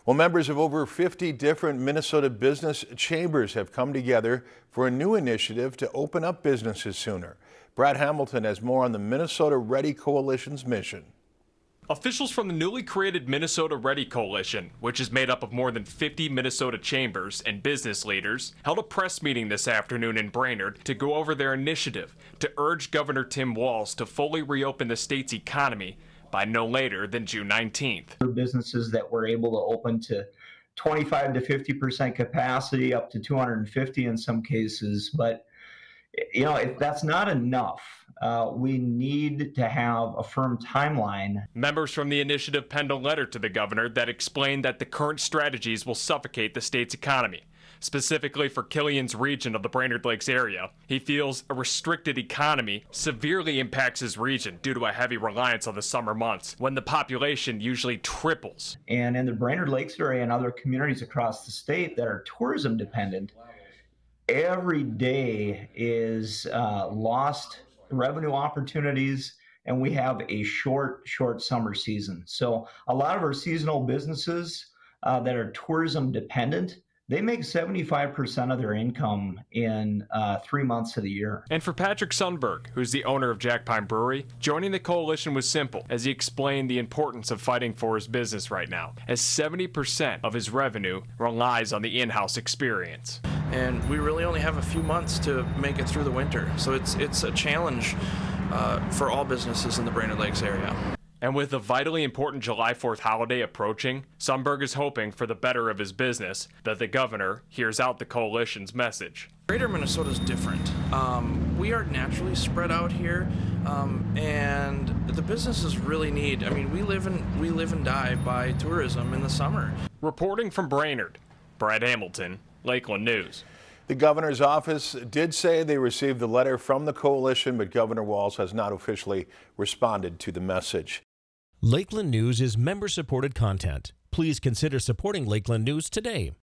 Well, members of over 50 different Minnesota business chambers have come together for a new initiative to open up businesses sooner. Brad Hamilton has more on the Minnesota Ready Coalition's mission. Officials from the newly created Minnesota Ready Coalition, which is made up of more than 50 Minnesota chambers and business leaders, held a press meeting this afternoon in Brainerd to go over their initiative to urge Governor Tim Walz to fully reopen the state's economy by no later than June 19th. Businesses that were able to open to 25 to 50% capacity, up to 250 in some cases. But, if that's not enough, we need to have a firm timeline. Members from the initiative penned a letter to the governor that explained that the current strategies will suffocate the state's economy. Specifically for Killian's region of the Brainerd Lakes area, he feels a restricted economy severely impacts his region due to a heavy reliance on the summer months, when the population usually triples. And in the Brainerd Lakes area and other communities across the state that are tourism dependent, every day is lost revenue opportunities, and we have a short summer season. So a lot of our seasonal businesses that are tourism dependent, they make 75% of their income in 3 months of the year. And for Patrick Sundberg, who's the owner of Jack Pine Brewery, joining the coalition was simple, as he explained the importance of fighting for his business right now, as 70% of his revenue relies on the in-house experience. And we really only have a few months to make it through the winter, so it's a challenge for all businesses in the Brainerd Lakes area. And with the vitally important July 4th holiday approaching, Sundberg is hoping for the better of his business that the governor hears out the coalition's message. Greater Minnesota is different. We are naturally spread out here, and the businesses really need. I mean, we live and die by tourism in the summer. Reporting from Brainerd, Brad Hamilton, Lakeland News. The governor's office did say they received the letter from the coalition, but Governor Walz has not officially responded to the message. Lakeland News is member-supported content. Please consider supporting Lakeland News today.